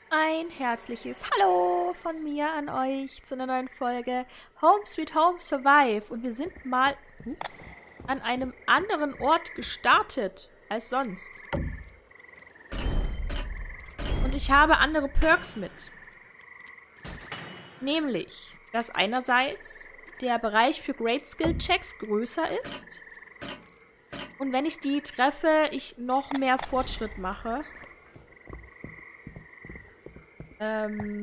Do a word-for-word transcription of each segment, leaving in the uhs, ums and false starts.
Ein herzliches Hallo von mir an euch zu einer neuen Folge Home Sweet Home Survive. Und wir sind mal an einem anderen Ort gestartet als sonst. Und ich habe andere Perks mit. Nämlich, dass einerseits der Bereich für Great Skill Checks größer ist. Und wenn ich die treffe, ich noch mehr Fortschritt mache. Ähm...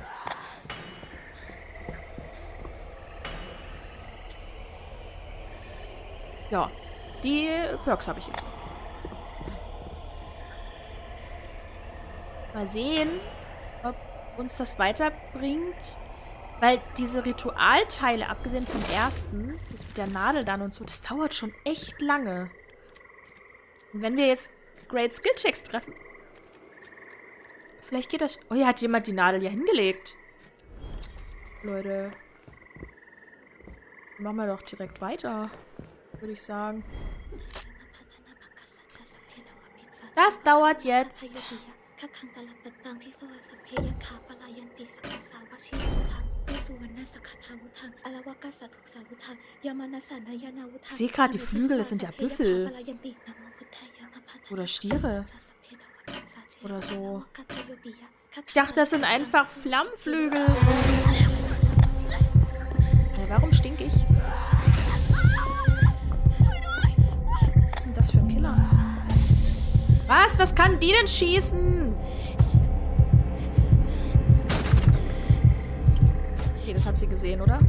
Ja, die Perks habe ich jetzt. Mal sehen, ob uns das weiterbringt. Weil diese Ritualteile, abgesehen vom ersten, das mit der Nadel dann und so, das dauert schon echt lange. Und wenn wir jetzt Great Skill Checks treffen... Vielleicht geht das... Oh, hier hat jemand die Nadel ja hingelegt. Leute. Machen wir doch direkt weiter, würde ich sagen. Das dauert jetzt. Ich sehe gerade die Flügel, das sind ja Büffel. Oder Stiere. Oder so. Ich dachte, das sind einfach Flammenflügel. Ja, warum stink ich? Was ist denn das für ein Killer? Was? Was kann die denn schießen? Okay, das hat sie gesehen, oder?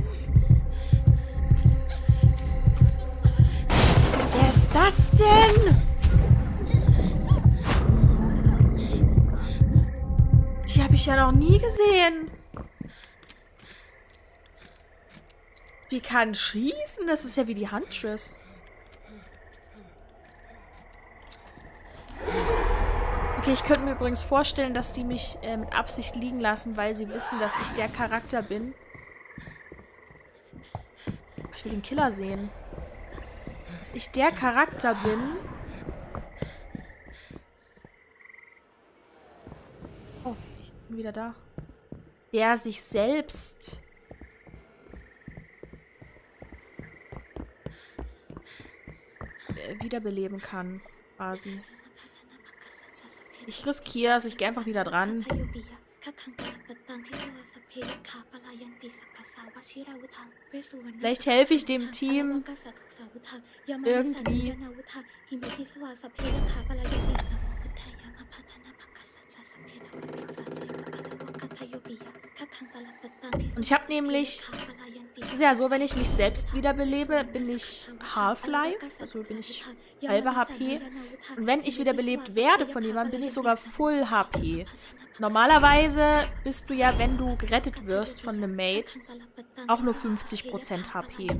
Wer ist das denn? Die habe ich ja noch nie gesehen. Die kann schießen? Das ist ja wie die Huntress. Okay, ich könnte mir übrigens vorstellen, dass die mich äh, mit Absicht liegen lassen, weil sie wissen, dass ich der Charakter bin. Ich will den Killer sehen. Dass ich der Charakter bin. Oh, ich bin wieder da. Der sich selbst... wiederbeleben kann, quasi. Ich riskiere es, ich gehe einfach wieder dran. Vielleicht helfe ich dem Team irgendwie. Und ich habe nämlich... Es ist ja so, wenn ich mich selbst wiederbelebe, bin ich Half-Life, also bin ich halbe H P. Und wenn ich wiederbelebt werde von jemandem, bin ich sogar Full H P. Normalerweise bist du ja, wenn du gerettet wirst von einem Mate, auch nur fünfzig Prozent H P.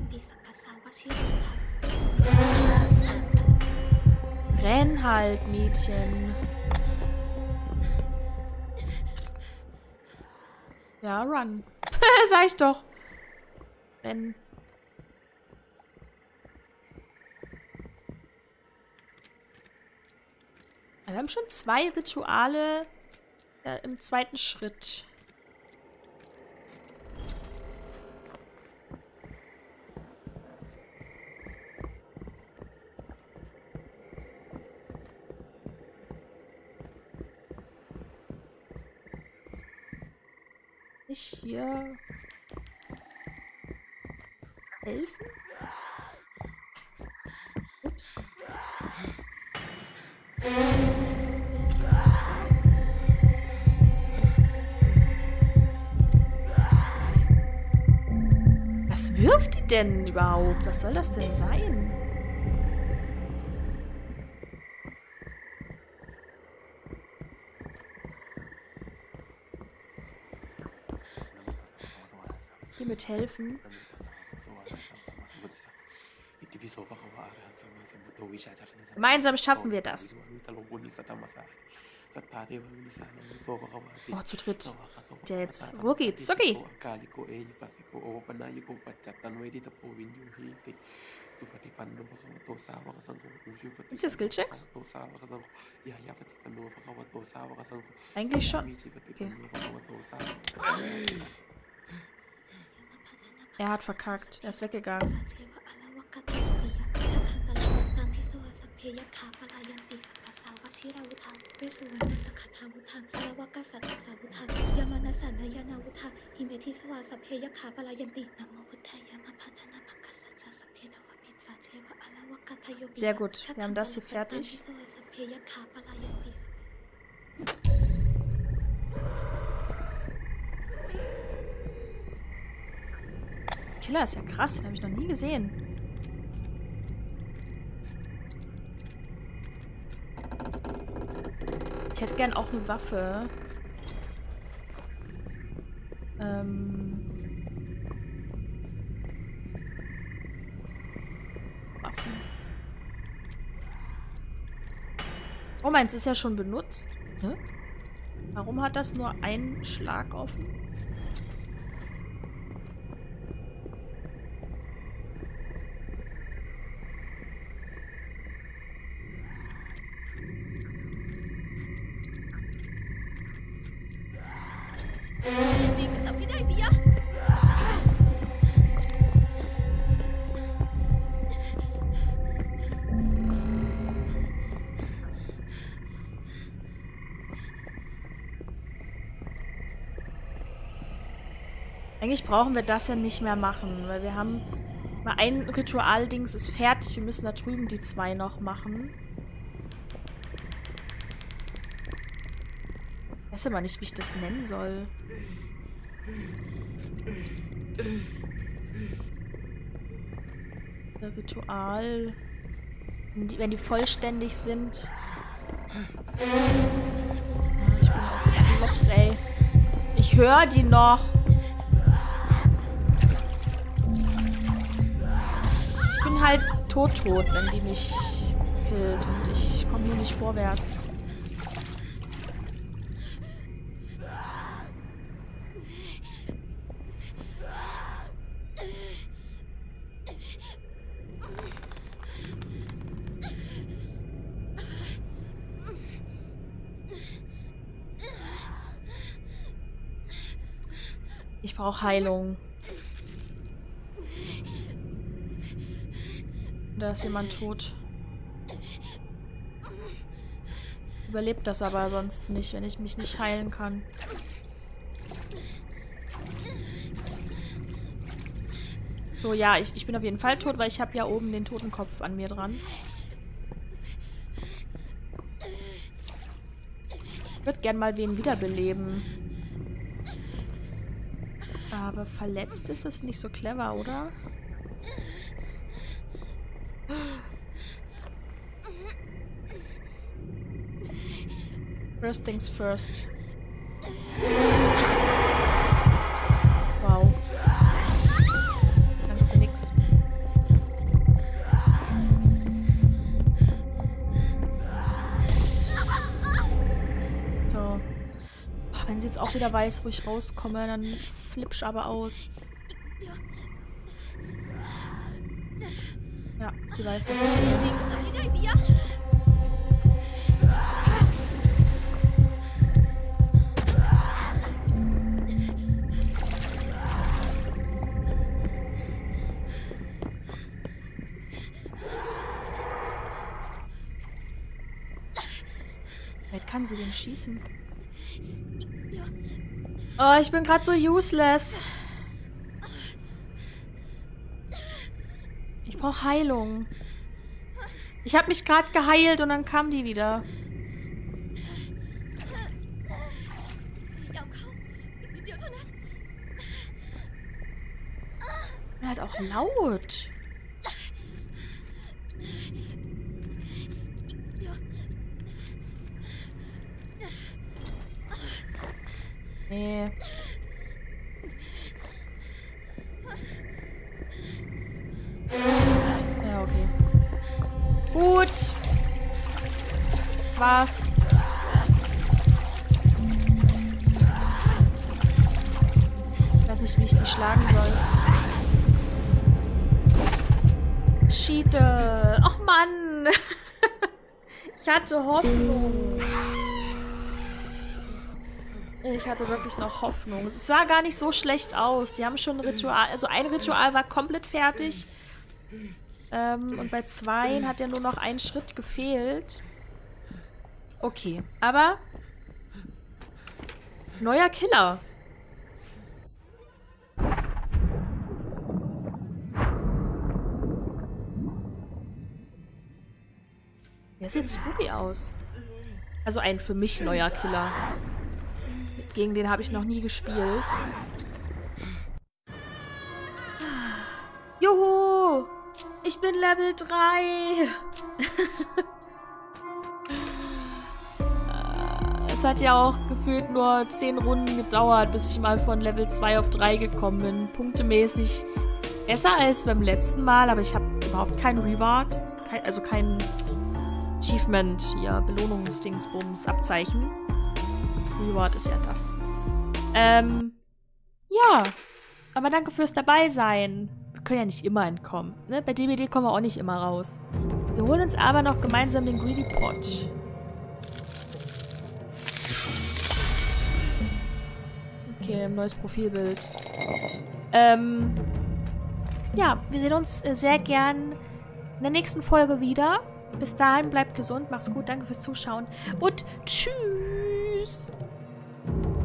Renn halt, Mädchen. Ja, run. Sag ich doch. Wenn... Wir haben schon zwei Rituale äh, im zweiten Schritt. Ich hier... helfen? Ups. Was wirft die denn überhaupt? Was soll das denn sein? Hier mit helfen. Gemeinsam schaffen wir das. Oh, zu dritt. Der jetzt rucki zucki. Gibt es hier Skillchecks? Eigentlich schon. Okay. Er hat verkackt. Er ist weggegangen. Sehr gut. Wir haben das hier fertig. Killer ist ja krass. Den habe ich noch nie gesehen. Ich hätte gern auch eine Waffe. Ähm... Waffen. Oh, meins ist ja schon benutzt. Hä? Warum hat das nur einen Schlag offen? Eigentlich brauchen wir das ja nicht mehr machen, weil wir haben mal ein Ritual-Dings ist fertig. Wir müssen da drüben die zwei noch machen. Ich weiß aber nicht, wie ich das nennen soll. Der Ritual. Wenn die, wenn die vollständig sind. Ich bin auch Klops, ey. Ich höre die noch. Ich bin halt tot-tot, wenn die mich killt. Und ich komme hier nicht vorwärts. Ich brauche Heilung. Da ist jemand tot. Überlebt das aber sonst nicht, wenn ich mich nicht heilen kann. So, ja, ich, ich bin auf jeden Fall tot, weil ich habe ja oben den Totenkopf an mir dran. Ich würde gern mal wen wiederbeleben. Aber verletzt ist es nicht so clever, oder? First things first. Wow. Danke für nix. So. Oh, wenn sie jetzt auch wieder weiß, wo ich rauskomme, dann flippsch aber aus. Ja, sie weiß, dass ich hier... Weit kann sie denn schießen? Oh, ich bin gerade so useless. Ich brauche Heilung. Ich habe mich gerade geheilt und dann kam die wieder. Ich bin halt auch laut. Nee. Ja, okay. Gut. Das war's. Ich weiß nicht, wie ich die schlagen soll. Shit. Leute. Ach Mann. Ich hatte Hoffnung. Ich hatte wirklich noch Hoffnung. Es sah gar nicht so schlecht aus. Die haben schon ein Ritual... Also ein Ritual war komplett fertig. Ähm, und bei zwei hat ja nur noch ein Schritt gefehlt. Okay, aber... Neuer Killer. Der sieht spooky aus. Also ein für mich neuer Killer. Gegen den habe ich noch nie gespielt. Juhu! Ich bin Level drei! Es hat ja auch gefühlt nur zehn Runden gedauert, bis ich mal von Level zwei auf drei gekommen bin. Punktemäßig besser als beim letzten Mal, aber ich habe überhaupt keinen Reward. Kein, also kein Achievement, hier, Belohnungsdingsbums, Abzeichen. Reward ist ja das. Ähm, ja. Aber danke fürs Dabeisein. Wir können ja nicht immer entkommen. Ne? Bei D B D kommen wir auch nicht immer raus. Wir holen uns aber noch gemeinsam den Greedy Pot. Okay, ein neues Profilbild. Ähm, ja, wir sehen uns äh, sehr gern in der nächsten Folge wieder. Bis dahin, bleibt gesund, macht's gut, danke fürs Zuschauen und tschüss!